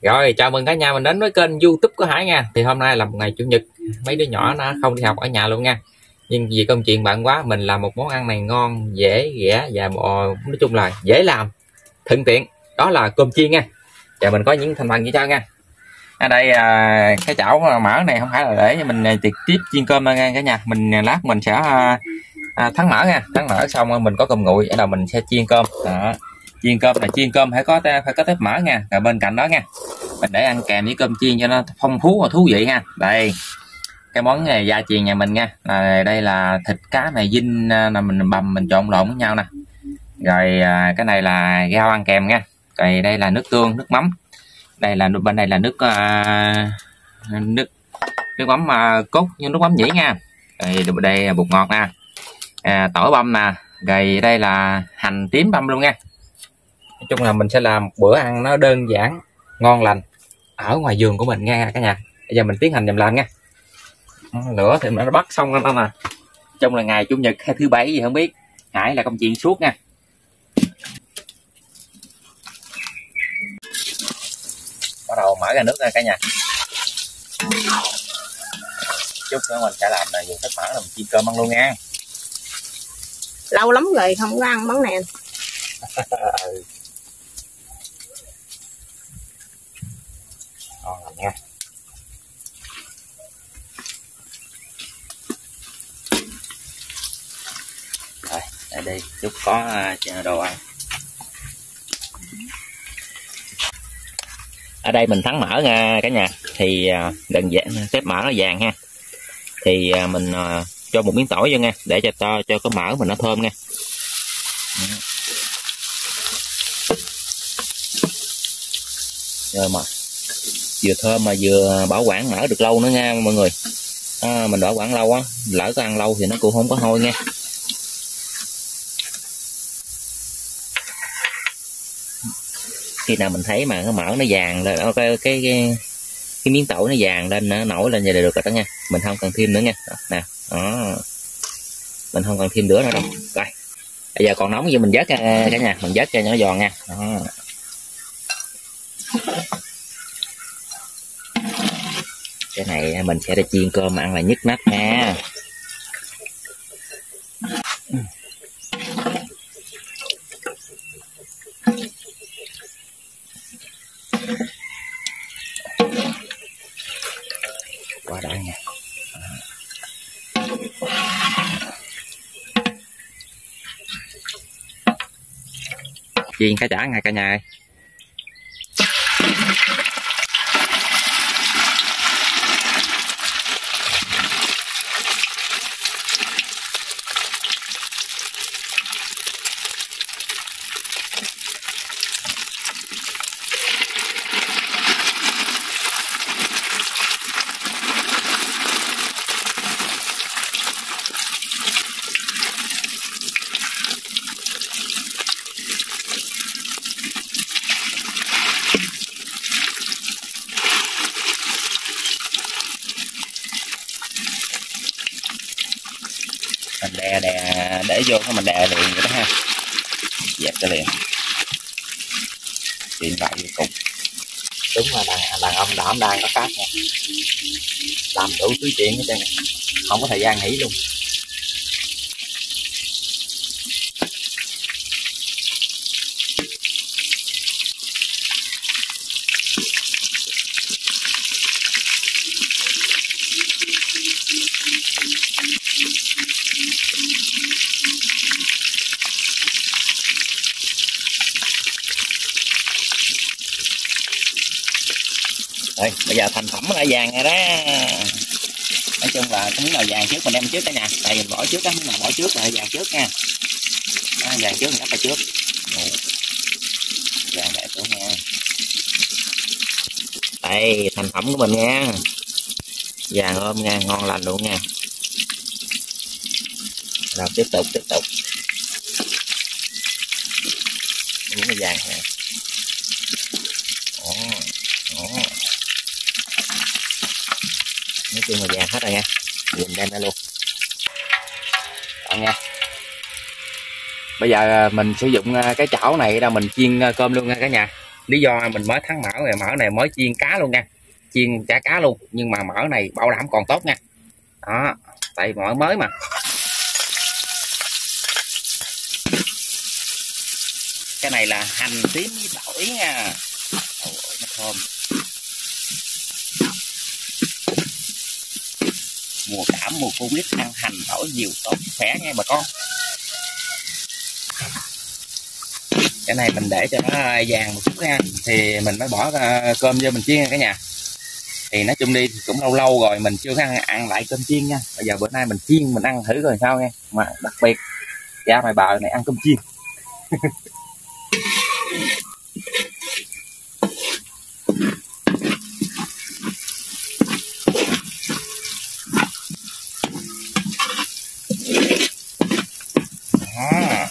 Rồi chào mừng cả nhà mình đến với kênh YouTube của Hải nha. Thì hôm nay là một ngày chủ nhật, mấy đứa nhỏ nó không đi học ở nhà luôn nha. Nhưng vì công chuyện bận quá, mình làm một món ăn này ngon, dễ rẻ và nói chung là dễ làm, thuận tiện. Đó là cơm chiên nha. Và mình có những thành phần gì cho nha. Ở đây cái chảo mỡ này không phải là để mình trực tiếp chiên cơm nha cả nhà. Lát mình sẽ thắng mỡ nha, thắng mỡ xong mình có cơm nguội, ở đầu mình sẽ chiên cơm. Đó. Chiên cơm là chiên cơm phải có tép mỡ nha. Rồi bên cạnh đó nha, mình để ăn kèm với cơm chiên cho nó phong phú và thú vị ha. Đây cái món này gia truyền nhà mình nha. Đây là thịt cá này dinh là mình bằm mình trộn lộn với nhau nè. Rồi cái này là rau ăn kèm nha. Rồi đây là nước tương, nước mắm. Đây là bên đây là nước mắm cốt như nước mắm nhĩ nha. Rồi đây là bột ngọt nè, tỏi băm nè. Rồi đây là hành tím băm luôn nha. Nói chung là mình sẽ làm một bữa ăn nó đơn giản, ngon lành ở ngoài vườn của mình nha cả nhà. Bây giờ mình tiến hành làm nha. Lửa thì nó bắt xong rồi nè. Trong là ngày chủ nhật hay thứ bảy gì không biết, Hải là công chuyện suốt nha. Bắt đầu mở ra nước ra cả nhà. Chút nữa mình sẽ làm là dùng cái mỡ là mình chiên cơm ăn luôn nha. Lâu lắm rồi không có ăn món này. Ngon lành nha. Rồi, ở đây chút có đồ ăn. Ở đây mình thắng mỡ nha cả nhà. Thì đừng xếp mỡ nó vàng ha. Thì mình cho một miếng tỏi vô nha, để cho cái mỡ mình nó thơm nha. Rồi mà vừa thơm mà vừa bảo quản mỡ được lâu nữa nha mọi người. Mình bảo quản lâu á, lỡ có ăn lâu thì nó cũng không có hôi nha. Khi nào mình thấy mà cái mỡ nó vàng lên, cái miếng tỏi nó vàng lên, nó nổi lên vậy là được rồi đó nha. Mình không cần thêm nữa nha. Nè, đó. Mình không cần thêm nữa đâu. Rồi. Bây giờ còn nóng gì mình vớt cả nhà, mình vớt cho nó giòn nha. Đó. Cái này mình sẽ để chiên cơm ăn là nhức nách nha. Quá đã nha. Chiên cá chả ngay cả nhà ơi. Mình để vô thôi, mình đè liền vậy đó ha. Dẹp cho liền. Điện lại vô cùng. Đúng là đàn ông đảm đang có cát nha. Làm đủ thứ chuyện hết trơn, không có thời gian nghỉ luôn. Rồi, bây giờ thành phẩm là vàng rồi đó. Nói chung là cái miếng nào vàng trước mình đem trước cả nhà. Tại mình bỏ trước á, miếng nào bỏ trước là vàng trước nha. Đó, vàng trước mình cắt ra trước. Vàng lại trước nha. Đây, thành phẩm của mình nha. Vàng ôm nha, ngon lành luôn nha. Rồi tiếp tục. Miếng này vàng nè. Nói chung là vàng hết rồi nha. Nhìn đem ra luôn. Đó nha. Bây giờ mình sử dụng cái chảo này là mình chiên cơm luôn nha cả nhà. lý do mình mới thắng mỡ này mới chiên cá luôn nha, chiên chả cá luôn, nhưng mà mỡ này bảo đảm còn tốt nha. Đó, tại mỡ mới mà. Cái này là hành tím với tỏi nha. Ôi, nó thơm. Mùa cảm mùa Covid ăn hành tỏi nhiều tốt khỏe nha bà con. Cái này mình để cho nó vàng một chút nha, thì mình mới bỏ cơm vô mình chiên nha cả nhà. Thì nói chung đi cũng lâu lâu rồi mình chưa có ăn lại cơm chiên nha. Bây giờ bữa nay mình chiên mình ăn thử rồi sao nha. Mà đặc biệt ra ngoài bờ này ăn cơm chiên. Đó.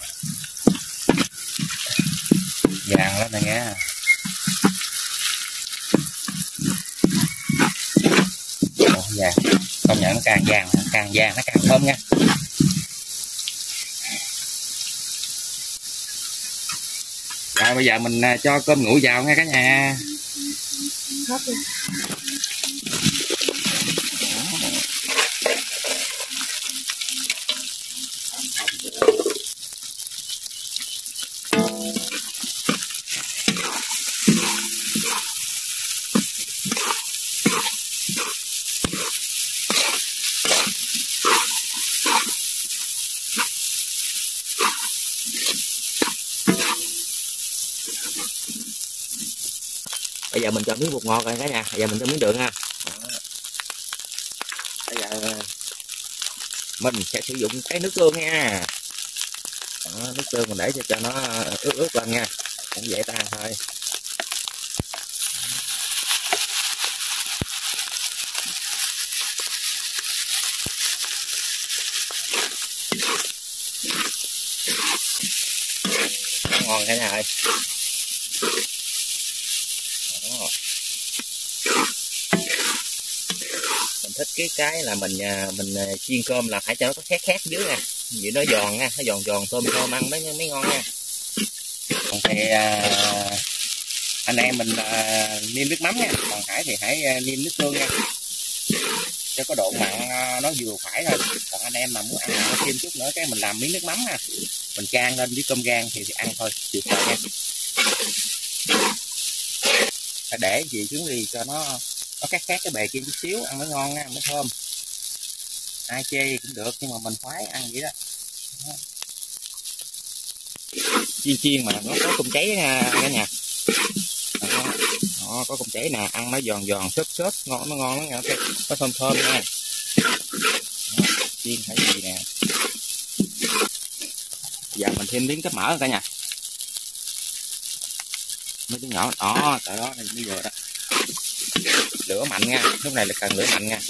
Vàng lắm này nha. Vàng, công nhận nó càng vàng nó càng thơm nha. Rồi bây giờ mình cho cơm nguội vào nha cả nhà. Bây giờ mình cho miếng bột ngọt rồi cả nhà. Bây giờ mình cho miếng đường ha. Bây giờ mình sẽ sử dụng cái nước tương nha. Đó, nước tương mình để cho nó ướt lên nha, cũng dễ tan thôi. Đó, ngon cả nhà ơi. Đó. Mình thích cái là mình chiên cơm là phải cho nó có khét dưới nè, vậy nó giòn nha, nó giòn thơm ăn mới ngon nha. Còn thì anh em mình nêm nước mắm nha, còn Hải thì Hải nêm nước tương nha, cho có độ mặn nó vừa phải thôi. Còn anh em mà muốn ăn mặn thêm chút nữa cái mình làm miếng nước mắm ha, mình chan lên với cơm rang thì ăn thôi, tuyệt vời nha. Phải để gì trứng đi cho nó khét cái bề kia chút xíu ăn mới ngon nha, mới thơm. Ai chê cũng được nhưng mà mình khoái ăn vậy đó. Chiên mà nó có cơm cháy nha cả nhà. Đó, có cơm cháy nè, ăn nó giòn xốp ngon, nó ngon lắm nha, có thơm nha. Đó, chiên phải gì nè. Giờ mình thêm miếng cái mỡ cả nhà. Mấy đứa nhỏ đó, tại đó này bây giờ đó. Lửa mạnh nha, lúc này là cần lửa mạnh nha.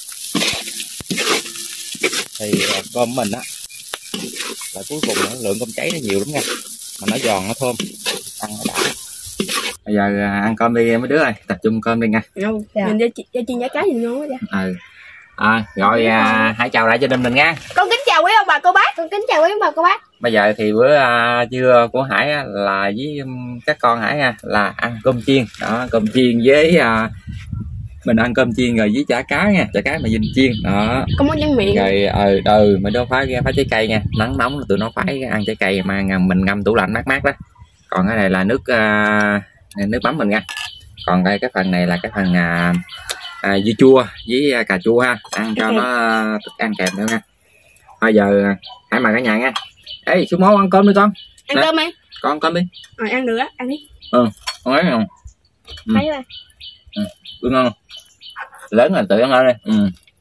Thì cơm mình á là cuối cùng lượng cơm cháy nó nhiều lắm nha, mà nó giòn nó thơm, ăn nó đã. Bây giờ ăn cơm đi mấy đứa ơi, tập trung cơm đi nha. Nhìn cho chiên giá cá gì ngon quá vậy. Rồi hãy chào lại gia đình mình nha. Con kính chào quý ông bà cô bác, con kính chào quý ông bà cô bác. Bây giờ thì bữa trưa của Hải là với các con Hải nha, là ăn cơm chiên. Đó, cơm chiên với mình ăn cơm chiên rồi với chả cá nha, chả cá mà dinh chiên đó. Có món tráng miệng rồi mình đâu phải trái cây nha, nắng nóng là tụi nó phải ăn trái cây mà mình ngâm tủ lạnh mát đó. Còn cái này là nước mắm mình nha. Còn đây cái phần này là cái phần dưa chua với cà chua ha, ăn cho nó ăn kèm nữa nha. Bây giờ Hải mời cả nhà nha. Ê xuống món ăn cơm đi con. Ăn cơm đi con, cơm đi. Rồi ăn được á, ăn đi. Con ấy không? Thấy rồi. Ngon. Lớn là tự ăn ơi đi.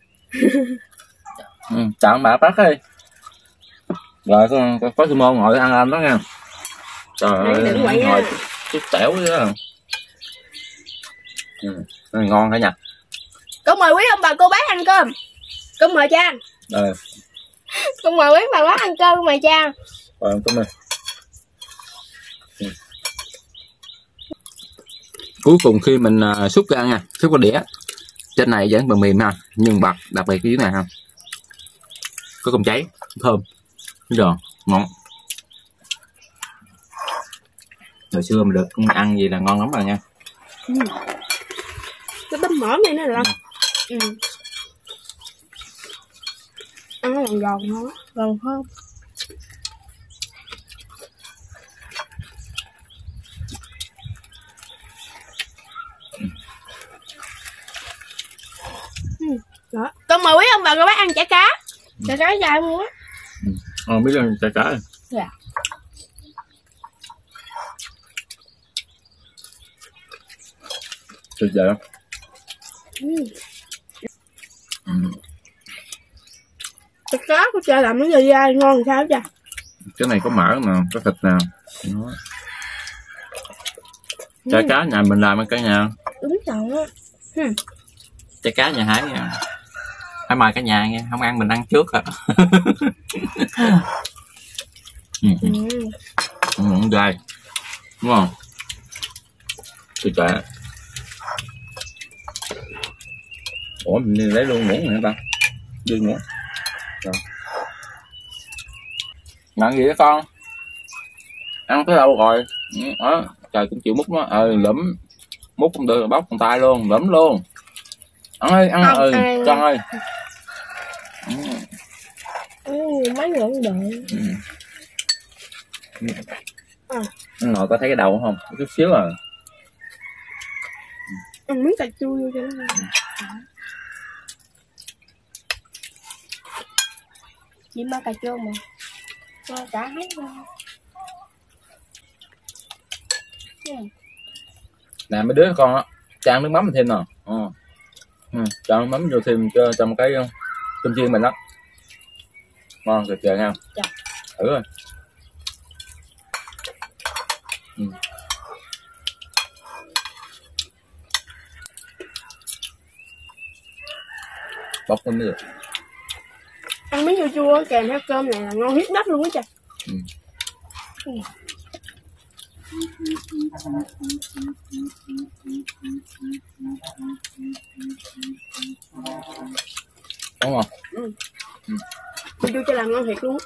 Chọn bà bác đi. Rồi có sư môn ngồi ăn đó nha. Trời ơi, ngồi chút tẻo đó. Ngon cả nhà. Con mời quý ông bà cô bác ăn cơm. Con mời cha. Con mời quý bà bác ăn cơm, con mời cha. Rồi cơm đi. Cuối cùng khi mình xúc ra nha, xúc vào đĩa, trên này vẫn bờ mềm ha, nhưng bật đặc biệt cái dưới này ha, có cơm cháy thơm, giòn ngon. Hồi xưa mình được ăn gì là ngon lắm rồi nha. Cái bắp mỡ này nó là ăn nó giòn giòn hơn, giòn hơn. Đó. Con mời quý ông bà cô bác ăn chả cá. Chả cá dài luôn á. Biết ăn chả cá. Dạ. Tuyệt vời lắm. Chả cá của cha làm cái gì dai ngon sao cha? Cái này có mỡ mà có thịt nào. Chả cá nhà mình làm ở cả nhà. Đúng rồi. Chả cá nhà Hải nha. Phải mời cả nhà nha, không ăn mình ăn trước rồi. Dai đúng không? Tuyệt vời. Ủa mình lấy luôn muỗng này ta, đưa muỗng rồi. Ăn gì đó con, ăn tới đâu rồi đó, trời cũng chịu múc nó, lụm múc không được bóc con tay luôn, lụm luôn. Ăn ơi ăn con ơi. Mấy người cũng đợi. Nội có thấy cái đầu không, chút xíu à. Ăn miếng cà chua vô cho nó. Chỉ ba cà chua mà cả hết rồi. Nè mấy đứa con á, cho ăn nước mắm thêm nè. Cho nước mắm vô thêm cho một cái cơm chiên mình đó. Ngon tuyệt vời nha. Dạ. Thử rồi. Bóc lên mới được. Ăn miếng chua chua kèm theo cơm này là ngon hiếp đất luôn á trời. Đúng không? Chua chua cho làm ngon thiệt luôn.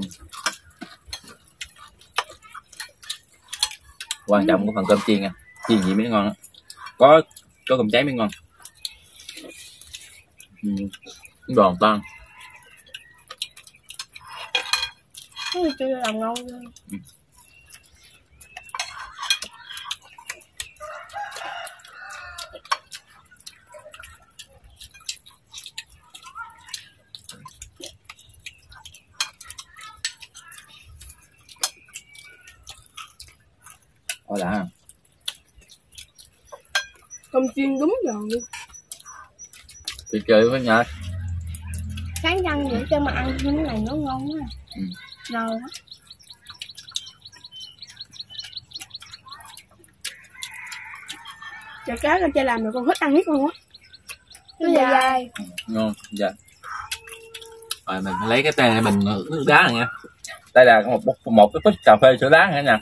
Quan trọng của phần cơm chiên nha, chiên gì mới ngon á. Có cơm cháy mới ngon. Giòn tan. Chua chua làm ngon luôn. Đã. Cơm chiên đúng giòn luôn. Thì chơi với nhau. Sáng răng để cho mà ăn cái này nó ngon quá. Ngon lắm. Chả cá con cha làm rồi con thích ăn hết luôn á. Nó dai dai. Ngon, dạ. Rồi mình lấy cái tay này mình nước đá này nha. Đây là một cái cốc cà phê sữa đá nữa nè.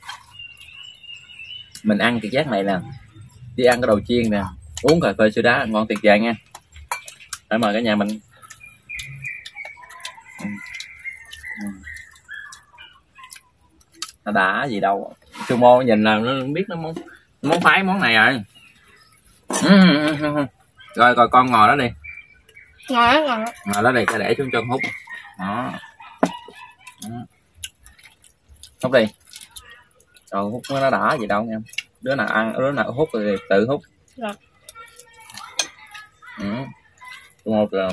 Mình ăn cái giác này nè, đi ăn cái đầu chiên nè, uống cà phê sữa đá ngon tuyệt vời nha. Phải mời cả nhà mình. Nó đã gì đâu, Sư Mô nhìn là nó biết nó muốn phái món này rồi. Rồi coi con ngồi đó đi. Ngồi đó đi, để xuống chân hút. Đó. Hút đi. Rồi hút nó đã gì đâu nha. Đứa nào ăn, đứa nào hút thì tự hút. Rồi. Một rồi.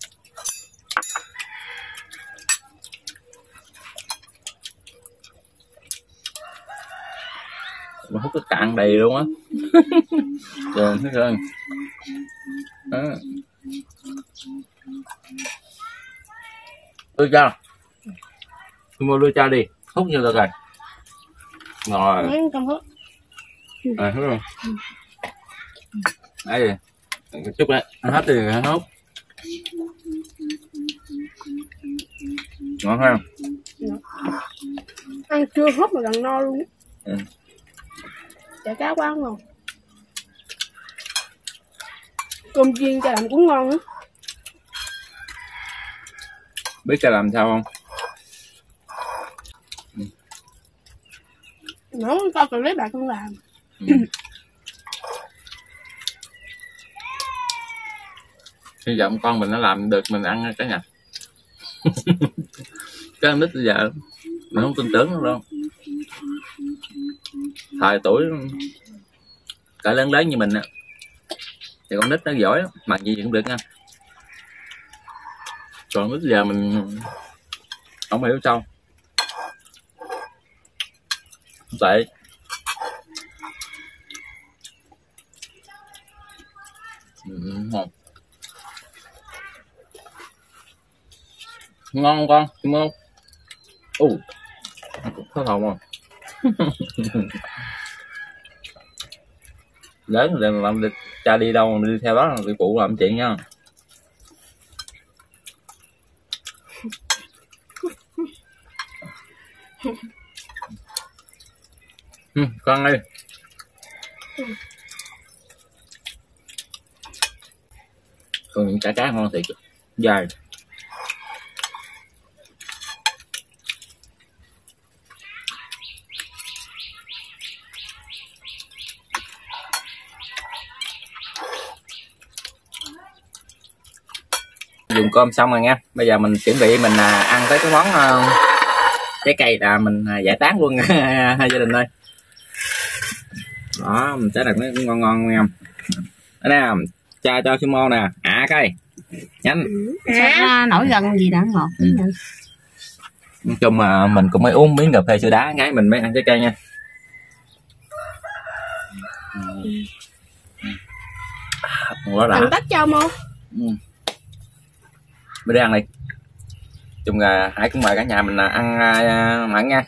Nó hút cái cạn đầy luôn á. Rồi thấy rồi. Đưa cho. Tôi mua đưa cho đi, hút như được rồi. Rồi. Rồi hút rồi. Đây. Chút đấy, hết thì hút. Ngon không? Ăn chưa hút mà gần no luôn. Chả cá quá ngon. Cơm chiên cha làm cũng ngon á. Biết cha làm sao không? Nó coi clip bạn con làm. Hy vọng con mình nó làm được mình ăn cả nhà. Cái con nít bây giờ mình không tin tưởng nó đâu. Thời tuổi cỡ lớn lớn như mình á thì con nít nó giỏi mà gì cũng được nha. Còn bây giờ mình không hiểu sao tệ. Ngon không con? Đúng không? Có hồn không? Lớn rồi làm cha đi đâu đi theo đó thì phụ làm chuyện nha. Con ơi. Còn những chả cá ngon thiệt, dài. Dùng cơm xong rồi nha, bây giờ mình chuẩn bị mình ăn tới cái món trái cây là mình giải tán luôn hai gia đình ơi. Đó mình sẽ đặt nó cũng ngon ngon nha. Đó nè, cha cho Simo nè, cây nhanh. Sao nổi gần gì đã ngọt. Nói chung mà mình cũng mới uống miếng cà phê sữa đá gái mình mới ăn trái cây nha. Quá đã. Ăn tách cho không? Mới đi ăn đi. Chung là Hải cũng mời cả nhà mình ăn mặn nha.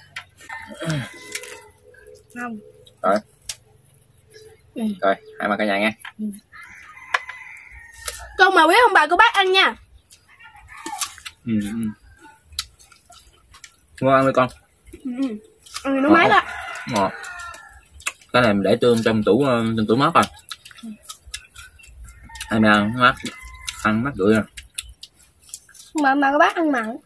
Không. Rồi. Rồi, Hải mời cả nhà nha. Con mời quý ông bà cô bác ăn nha. Ngon ăn đi con. Ăn nó máy đó. Ngọt. Cái này mình để trong tủ mát rồi. Ai mà ăn mát, ăn mát rượi rồi. Mà cô bác ăn mặn.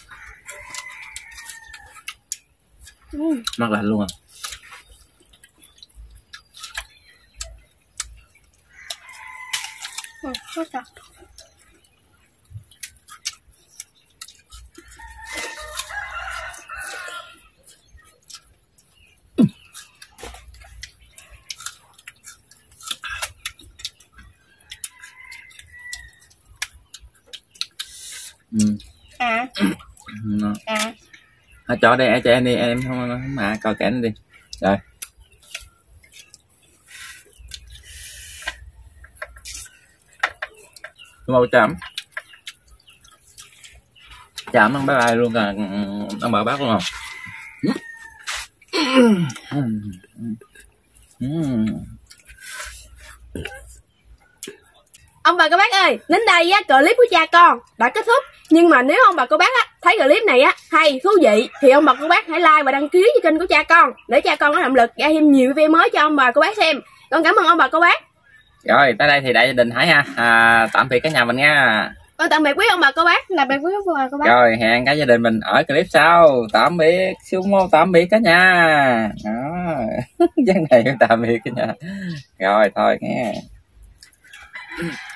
Mát lạnh luôn à. Hết rồi. Cho đây cho em đi, em không mà coi cảnh đi. Rồi. Màu chấm. Chấm ăn bye bye luôn à, ăn bờ bác luôn không? Ông bà cô bác ơi, đến đây á, clip của cha con đã kết thúc. Nhưng mà nếu ông bà cô bác á, thấy clip này á hay, thú vị thì ông bà cô bác hãy like và đăng ký cho kênh của cha con để cha con có động lực ra thêm nhiều video mới cho ông bà cô bác xem. Con cảm ơn ông bà cô bác. Rồi tới đây thì đại gia đình Hải ha, tạm biệt cả nhà mình nha. Con tạm biệt quý ông bà cô bác. Tạm biệt quý ông bà cô bác. Rồi hẹn cả gia đình mình ở clip sau. Tạm biệt Sumo, tạm biệt cả nhà. Đó. Dân này tạm biệt cả nhà. Rồi thôi nghe.